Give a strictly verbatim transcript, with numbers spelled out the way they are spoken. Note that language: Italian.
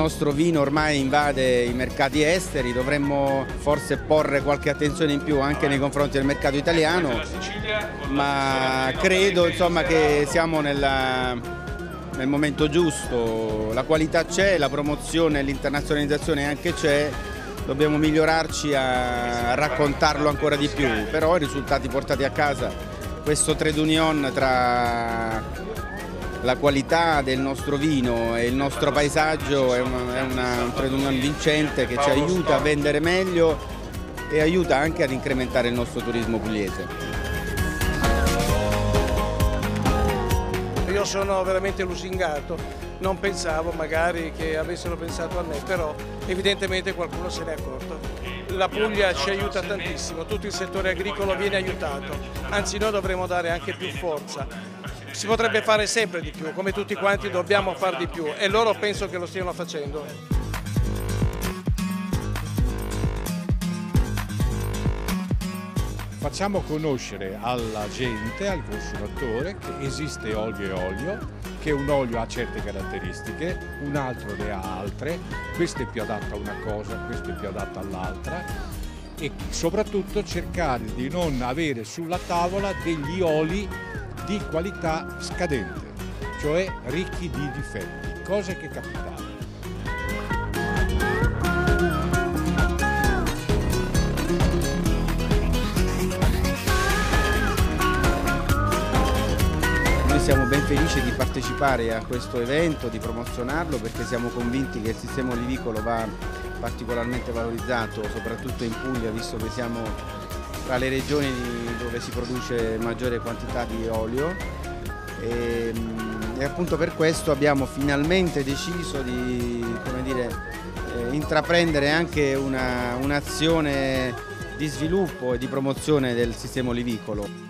nostro vino ormai invade i mercati esteri, dovremmo forse porre qualche attenzione in più anche nei confronti del mercato italiano, ma credo insomma, che siamo nella, nel momento giusto, la qualità c'è, la promozione e l'internazionalizzazione anche c'è, dobbiamo migliorarci a raccontarlo ancora di più, però i risultati portati a casa, questo trade union tra la qualità del nostro vino e il nostro paesaggio è, una, è una, un trade union vincente che ci aiuta a vendere meglio e aiuta anche ad incrementare il nostro turismo pugliese. Io sono veramente lusingato, non pensavo magari che avessero pensato a me, però evidentemente qualcuno se n'è accorto. La Puglia ci aiuta tantissimo, tutto il settore agricolo viene aiutato, anzi noi dovremmo dare anche più forza. Si potrebbe fare sempre di più, come tutti quanti dobbiamo far di più e loro penso che lo stiano facendo. Facciamo conoscere alla gente, al consumatore, che esiste olio e olio, che un olio ha certe caratteristiche, un altro ne ha altre, questo è più adatto a una cosa, questo è più adatto all'altra e soprattutto cercare di non avere sulla tavola degli oli di qualità scadente, cioè ricchi di difetti, cose che capitano. Noi siamo ben felici di partecipare a questo evento, di promozionarlo perché siamo convinti che il sistema olivicolo va particolarmente valorizzato, soprattutto in Puglia, visto che siamo tra le regioni dove si produce maggiore quantità di olio e, e appunto per questo abbiamo finalmente deciso di, come dire, eh, intraprendere anche un'azione di sviluppo e di promozione del sistema olivicolo.